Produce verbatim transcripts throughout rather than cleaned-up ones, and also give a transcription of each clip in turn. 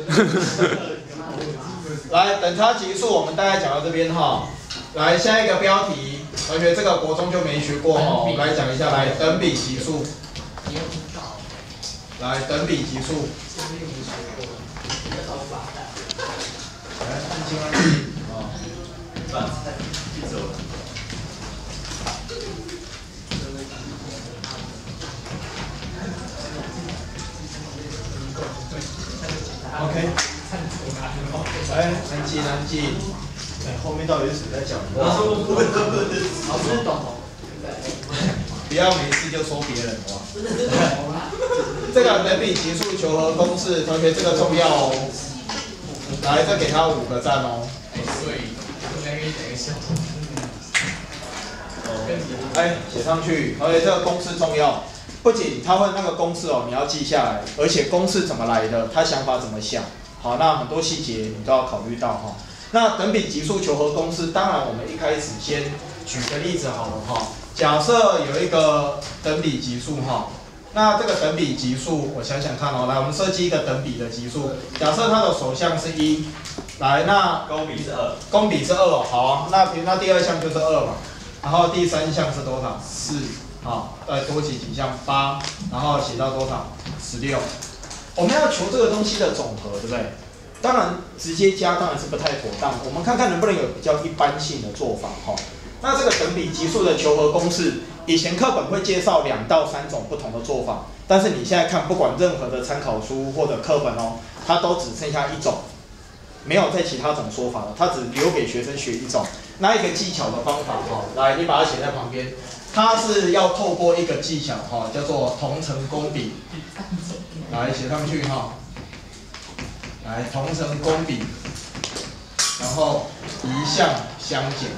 来，等差级数我们大概讲到这边哈。来，下一个标题，同学这个国中就没学过哈，我们来讲一下，来等比级数。来，等比级数。来，安静安静啊。饭菜记住了。OK。来，安静安静。哎，后面到底是谁在讲话？老师懂。不要没事就说别人哇。这个等比级数求和公式，同学这个重要哦。来，再给他五个赞哦。哎，所以应该给你等一下。哎，写上去。而且这个公式重要，不仅他问那个公式哦，你要记下来，而且公式怎么来的，他想法怎么想。好，那很多细节你都要考虑到哈。那等比级数求和公式，当然我们一开始先举个例子好了哈。假设有一个等比级数哈。那这个等比级数，我想想看哦，来，我们设计一个等比的级数。假设它的首项是一，来，那公比是二， 公比是二哦，好啊，那那第二项就是二嘛，然后第三项是多少？四，好，再多起几项？八，然后写到多少？十六。我们要求这个东西的总和，对不对？当然，直接加当然是不太妥当，我们看看能不能有比较一般性的做法哈。那这个等比级数的求和公式。以前课本会介绍两到三种不同的做法，但是你现在看，不管任何的参考书或者课本哦，它都只剩下一种，没有再其他种说法了，它只留给学生学一种。那一个技巧的方法哈，来，你把它写在旁边，它是要透过一个技巧哈，叫做同乘公比，来写上去哈，来同乘公比，然后一项相减。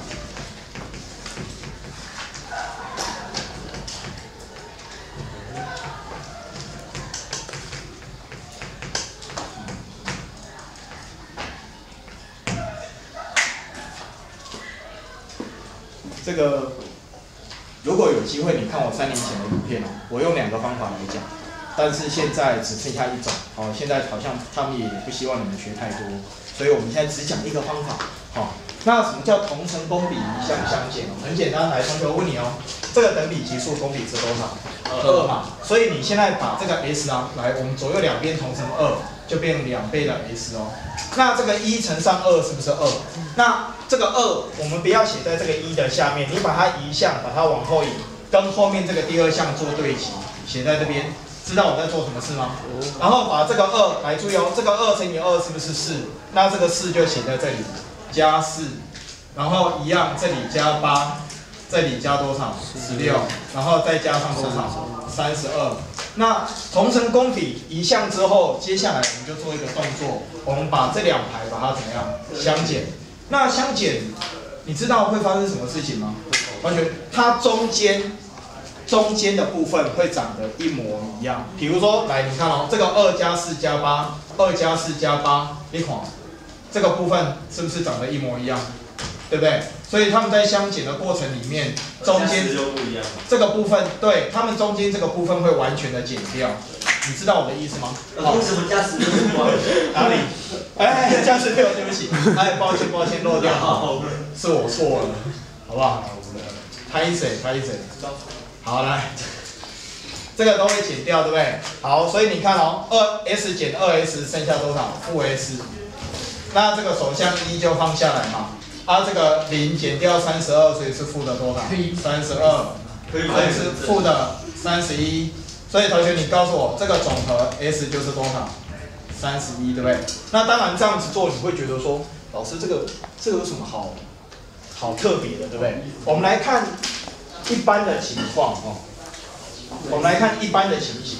这个如果有机会，你看我三年前的影片哦，我用两个方法来讲，但是现在只剩下一种哦。现在好像他们也不希望你们学太多，所以我们现在只讲一个方法。好、哦，那什么叫同乘公比一项相减哦？很简单，来，同学我问你哦，这个等比级数公比是多少？二嘛。所以你现在把这个 s 啊，来，我们左右两边同乘二，就变两倍的 s 哦。那这个一乘上二是不是二？那这个二，我们不要写在这个一的下面，你把它移项，把它往后移，跟后面这个第二项做对齐，写在这边，知道我在做什么事吗？然后把这个二来注意哦，这个二乘以二是不是四？那这个四就写在这里，加四，然后一样，这里加八，这里加多少？十六，然后再加上多少？三十二。那同乘公比移项之后，接下来我们就做一个动作，我们把这两排把它怎么样相减？那相减，你知道会发生什么事情吗？同学，它中间中间的部分会长得一模一样。比如说，来，你看哦，这个二加四加八，二加四加八，你看这个部分是不是长得一模一样？对不对？所以他们在相减的过程里面，中间这个部分，对，他们中间这个部分会完全的减掉。你知道我的意思吗？ 为什么加十六？ 哪里？哎，加十六，对不起，哎，抱歉抱歉，漏掉，是我错了，好不好？拍谁拍谁？好，来，这个都会减掉，对不对？好，所以你看哦，二 s 减二 s 剩下多少？负 s。那这个首项一就放下来嘛。啊，这个零减掉三十二，所以是负的多少？三十二，所以是负的三十一。所以同学，你告诉我，这个总和 s 就是多少？三十一，对不对？那当然这样子做，你会觉得说，老师这个这个有什么好好特别的，对不对？我们来看一般的情况哦，我们来看一般的情形。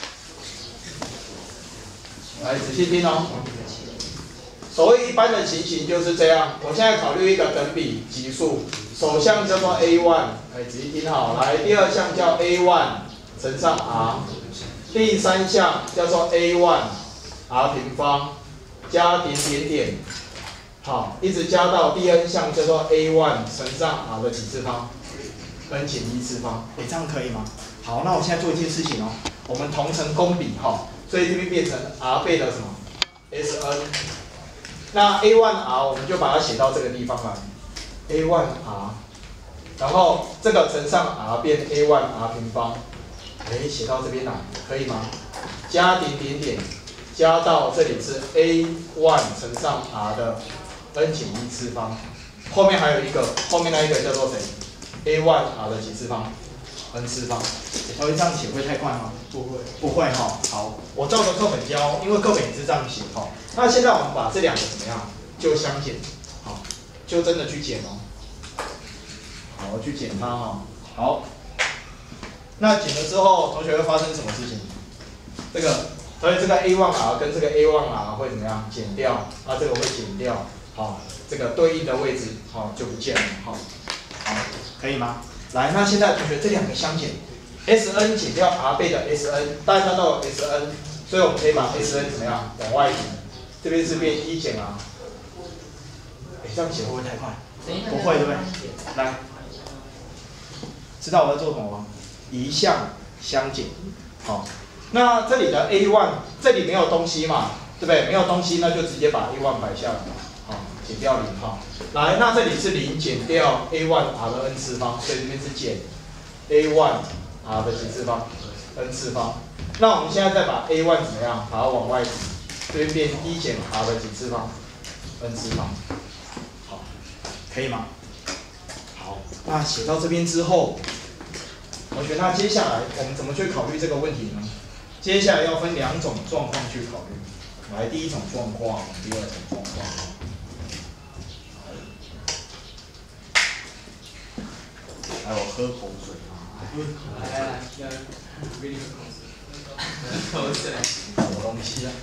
来，仔细听哦。所谓一般的情形就是这样。我现在考虑一个等比级数，首项叫做 a 一，哎，仔细听好。来，第二项叫 a 一 乘上 r， 第三项叫做 a 一 r 平方加点点点，好，一直加到第 n 项叫做 a 一 乘上 r 的几次方 ，n 减一次方，哎，这样可以吗？好，那我现在做一件事情哦，我们同乘公比哈，所以这边变成 r 倍的什么 S N， 那 A 一 R 我们就把它写到这个地方来 ，A 一 R， 然后这个乘上 R 变 A 一 R 平方，哎，写到这边来，可以吗？加点点点，加到这里是 A 一 乘上 R 的 n 减一次方，后面还有一个，后面那一个叫做谁 ？A 一 R 的几次方 ？n 次方。稍微这样写会太快吗？不会，不会哈。好，我照着课本教，因为课本也是这样写哈。那现在我们把这两个怎么样？就相减，好，就真的去减哦。好，去减它哈。好，那减了之后，同学会发生什么事情？这个，所以这个 A 一 R 跟这个 A 一 R 会怎么样？减掉，啊，这个会减掉，好，这个对应的位置好就不见了，好，好，可以吗？来，那现在同学这两个相减 ，S N 减掉 R 倍的 S N， 大家都有 S N， 所以我们可以把 S N 怎么样往外移？这边是变一减 R， 哎，这样写会不会太快？不会，对不对？来，知道我在做什么吗？移项相减，好。那这里的 A 一 这里没有东西嘛，对不对？没有东西，那就直接把 A 一 摆下来，好，减掉零哈。来，那这里是零减掉 A 一 R 的 n 次方，所以这边是减 A 一 R 的几次方 n 次方。那我们现在再把 A 一 怎么样？把它往外移，这边变一减 R 的几次方 n 次方，好，可以吗？好，那写到这边之后，同学，那接下来我们怎么去考虑这个问题呢？接下来要分两种状况去考虑。来，第一种状况，第二种状况。来，我喝口水啊！来来来，我给你喝口水。口水。什么东西啊？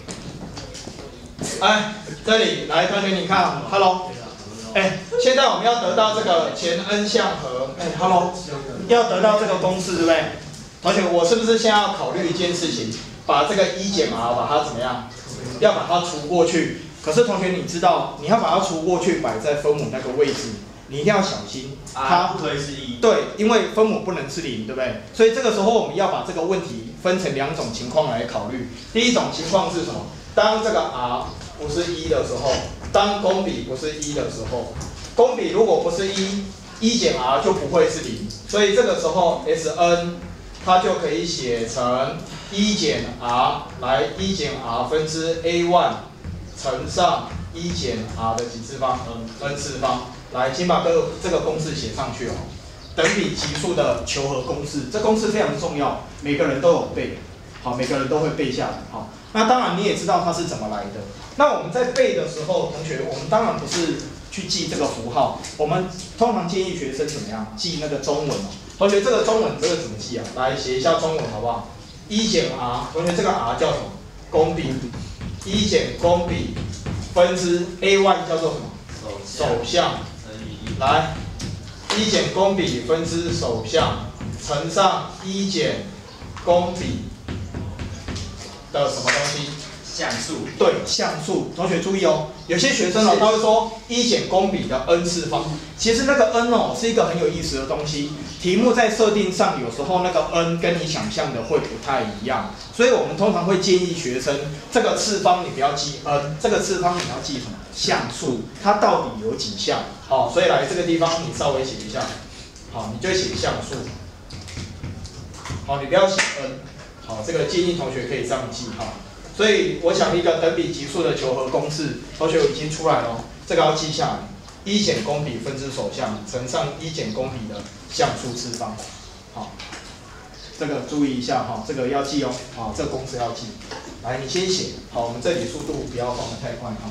哎，这里来，同学你看 ，Hello。哎，现在我们要得到这个前 n 项和，哎 ，Hello， 要得到这个公式，对不对？同学，我是不是现在要考虑一件事情，把这个一减 R 把它怎么样？要把它除过去。可是同学，你知道，你要把它除过去，摆在分母那个位置，你一定要小心，它不可以是一。 对，因为分母不能是零，对不对？所以这个时候我们要把这个问题分成两种情况来考虑。第一种情况是什么？当这个 R 不是一的时候，当公比不是一的时候，公比如果不是一，一减 R 就不会是零，所以这个时候 S N 它就可以写成一减 R 来一减 R 分之 A 一 乘上一减 R 的几次方 n 次方。来，请把这个这个公式写上去哦。等比级数的求和公式，这公式非常重要，每个人都有背，好，每个人都会背下来，好。那当然你也知道它是怎么来的。那我们在背的时候，同学，我们当然不是去记这个符号，我们通常建议学生怎么样记那个中文哦。同学，这个中文这个怎么记啊？来写一下中文好不好？一减 R， 同学这个 R 叫什么？公比。一减公比分之 A 一 叫做什么？首项。来，一减公比分之首项乘上一减公比的什么东西？ 项数。 对，项数。同学注意哦，有些学生哦，他会说一减公比的 n 次方，其实那个 n 哦是一个很有意思的东西。题目在设定上有时候那个 n 跟你想象的会不太一样，所以我们通常会建议学生这个次方你不要记 n， 这个次方你要记什么？项数，它到底有几项？好，所以来这个地方你稍微写一下，好，你就写项数。好，你不要写 n， 好，这个建议同学可以这样记哈。所以我想一个等比级数的求和公式，同学已经出来了，这个要记下来。一减公比分之首项乘上一减公比的项数次方，好，这个注意一下哈，这个要记哦，好，这个公式要记。来，你先写，好，我们这里速度不要放得太快哈。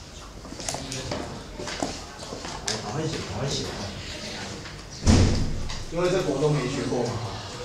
来，赶快写，赶快写，因为这国中没学过嘛。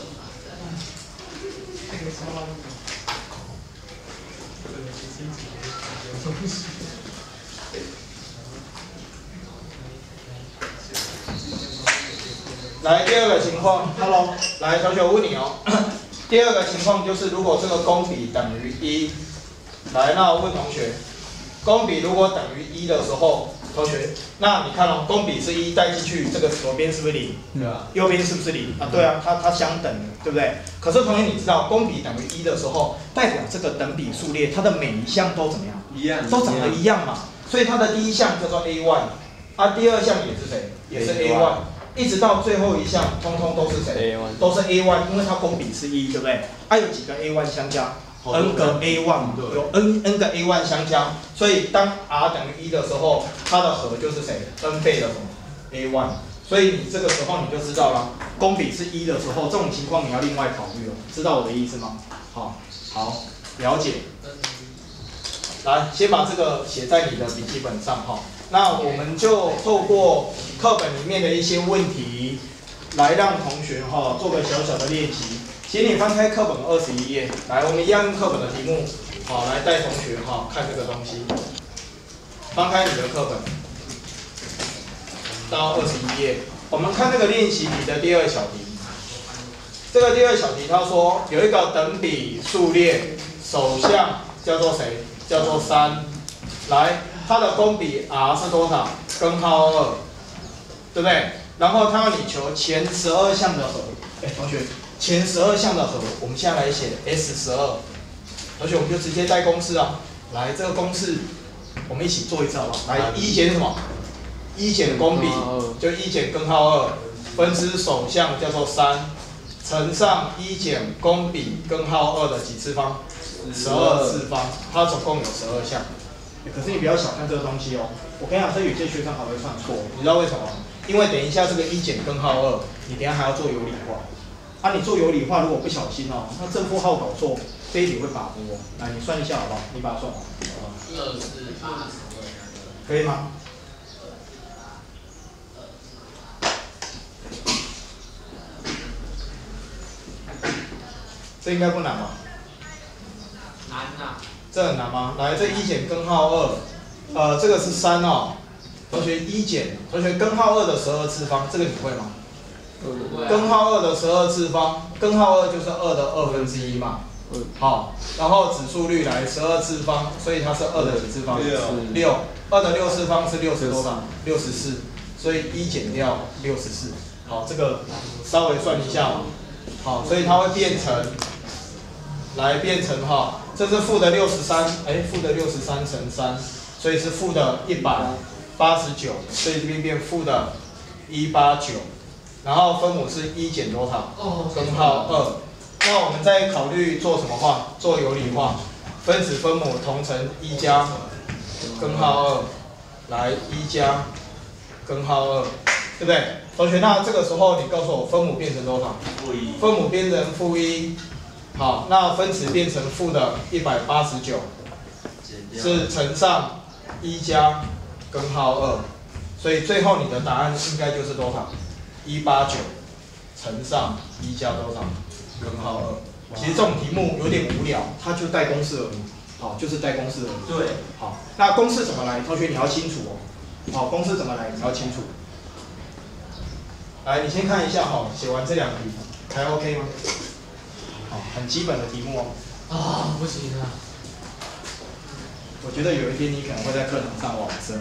来，第二个情况 ，Hello， 来，同学，我问你哦，第二个情况就是，如果这个公比等于一，来，那我问同学， 公比如果等于一的时候，同学，那你看哦，公比是一带进去，这个左边是不是零？对啊。右边是不是零？啊，对啊，它它相等的，对不对？可是同学你知道，公比等于一的时候，代表这个等比数列它的每一项都怎么样？一样，都长得一样嘛。所以它的第一项叫做 A 一， 啊，第二项也是谁？也是 A 一， 一直到最后一项，通通都是谁？都是 A 一， 因为它公比是一，对不对？啊，有几个 A 一 相加？ n 个 A 一 有 n n 个 A 一 相加，所以当 r 等于一的时候，它的和就是谁 ？n 倍的什么 A 一， 所以你这个时候你就知道了，公比是一的时候，这种情况你要另外考虑了，知道我的意思吗？好，好，了解。来，先把这个写在你的笔记本上哈。那我们就透过课本里面的一些问题，来让同学哈做个小小的练习。 请你翻开课本二十一页，来，我们一样用课本的题目，好，来带同学哈看这个东西。翻开你的课本，到二十一页，我们看这个练习题的第二小题。这个第二小题，他说有一个等比数列，首项叫做谁？叫做三。来，它的公比 r 是多少？根号二，对不对？然后他要你求前十二项的和。哎，同学。 前十二项的和，我们现在来写 S 十二，而且我们就直接带公式啊。来，这个公式我们一起做一次好不好？来，一减什么？一减公比就一减根号二，分之首项叫做三，乘上一减公比根号二的几次方？十二次方，它总共有十二项。可是你不要小看这个东西哦，我跟你讲，这有些学生还会算错，你知道为什么？因为等一下这个一减根号二，你等一下还要做有理化。 啊，你做有理化，如果不小心哦，那正负号搞错，这一题会把握。来，你算一下好不好？你把它算完。二是八，可以吗？这应该不难吧？难啊。这很难吗？来，这一减根号二，呃，这个是三哦。同学一减，同学根号二的十二次方，这个你会吗？ 根号二的十二次方，根号二就是二的二分之一嘛。好，然后指数率来十二次方，所以它是二的几次方？六。二的六次方是六十多少？六十四。所以一减掉六十四。好，这个稍微算一下嘛。好，所以它会变成，来变成哈，这是负的六十三，哎，负的六十三乘三，所以是负的一百八十九，所以这边变负的一百八十九。 然后分母是一减多少？根号二。那我们再考虑做什么化？做有理化，分子分母同乘一加根号二，来一加根号二，对不对？同学，那这个时候你告诉我分母变成多少？负一。分母变成负一。好，那分子变成负的一百八十九，是乘上一加根号二，所以最后你的答案应该就是多少？ 一百八十九乘上一加多少？根号二。其实这种题目有点无聊，它就带公式而已。好，就是带公式而已。对。好，那公式怎么来？同学你要清楚哦。好，公式怎么来？你要清楚。来，你先看一下哈，写完这两题还 OK 吗？好，很基本的题目哦。啊，不行啊。我觉得有一天你可能会在课堂上往生。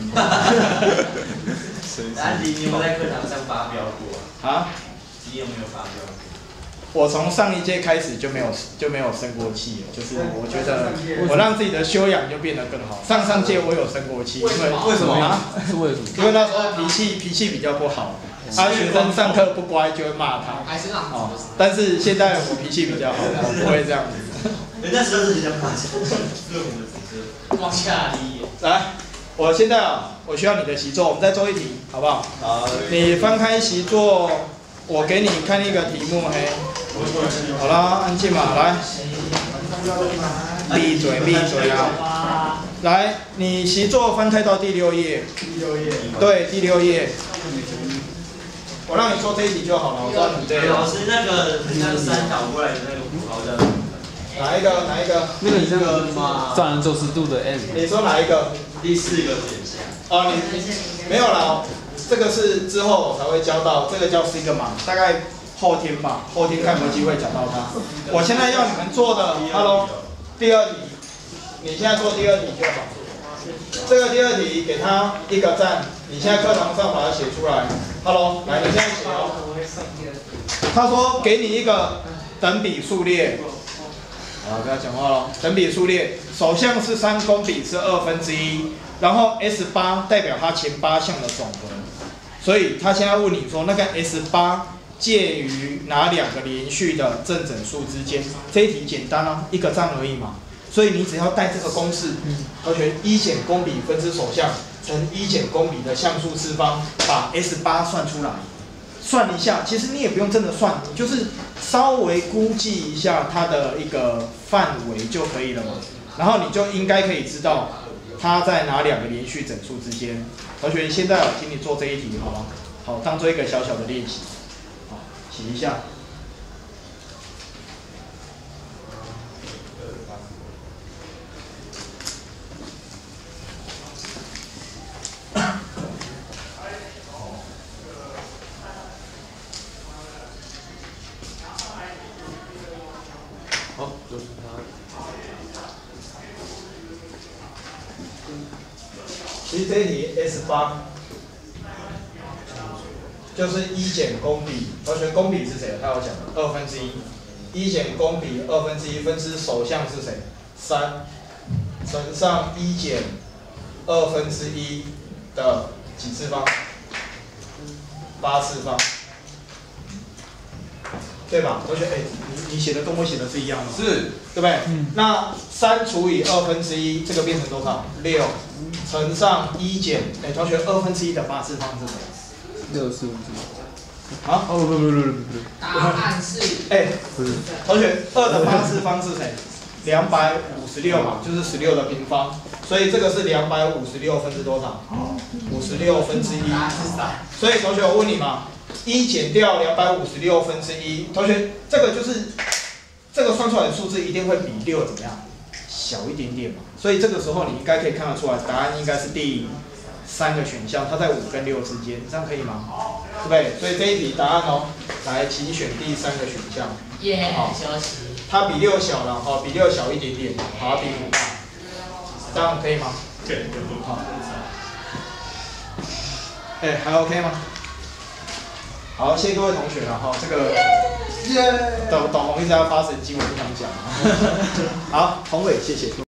安迪，你有没有在课堂上发飙过？ 啊？ 你有没有发飙过？ 我从上一届开始就没有就没有生过气了，就是我觉得我让自己的修养就变得更好。上上届我有生过气，因为为什么啊？ 是为什么？ 因为那时候脾气脾气比较不好，他学生上课不乖就会骂他。哦，但是现在我脾气比较好，我不会这样子。 人家时候是比较夸张，往下离。 来，我现在啊，我需要你的习作，我们再做一题，好不好？ 好。 你翻开习作，我给你看一个题目，嘿。好啦，安静嘛，来。闭嘴，闭嘴啊！来，你习作翻开到第六页。第六页。对，第六页。我让你做这一题就好了，我知道你这个。 老师，那个那个三倒过来的那个符号叫哪一个？哪一个？ 那个你那个自然九十度的 M。 你说哪一个？ 第四个选项。 哦，你没有啦，这个是之后我才会教到，这个叫 sigma， 大概后天吧，后天看有没有机会讲到它。我现在要你们做的 ，Hello， 第二题，你现在做第二题就好。 这个第二题给他一个赞，你现在课堂上把它写出来。Hello， 来，你现在写哦。他说给你一个等比数列，好，不要讲话了。等比数列，首项是三，公比是二分之一，然后 S 八代表它前八项的总和，所以他现在问你说那个 S 八。 介于哪两个连续的正整数之间？这一题简单啊，一个账而已嘛。所以你只要带这个公式，同学一减公比分之首项乘一减公比的项数次方，把 S 八算出来。算一下，其实你也不用真的算，你就是稍微估计一下它的一个范围就可以了嘛。然后你就应该可以知道它在哪两个连续整数之间。同学，现在我请你做这一题好吗？好，当做一个小小的练习。 洗一下。 好，就是它。 其实这一题 S 八。 就是一减公比，同学公比是谁？他有讲二分之一，一减公比二分之一分之首项是谁？三乘上一减二分之一的几次方？八次方，对吧？同学，哎，你你写的跟我写的是一样的， 是， 对不对？嗯。那三除以二分之一，这个变成多少？六乘上一减，哎，同学，二分之一的八次方是什么？ 六四分之一。 啊？ 哦不不不不不不。 答案是。 哎， 不是。 同学，二的八次方是谁？两百五十六嘛，就是十六的平方，所以这个是两百五十六分之多少？五十六分之一。所以同学，我问你嘛，一减掉两百五十六分之一，同学，这个就是这个算出来的数字一定会比六怎么样？小一点点嘛。所以这个时候你应该可以看得出来，答案应该是第。 三个选项，它在五跟六之间，这样可以吗？对不对？所以这一题答案哦，来，请选第三个选项。 耶，休息。 它比六小了，哈，比六小一点点，好，它比五大，这样可以吗？ 对， 好。哎，还 OK 吗？好，谢谢各位同学了哈，这个耶，抖抖红一直要发神经，我不想讲。好，宏伟，谢谢。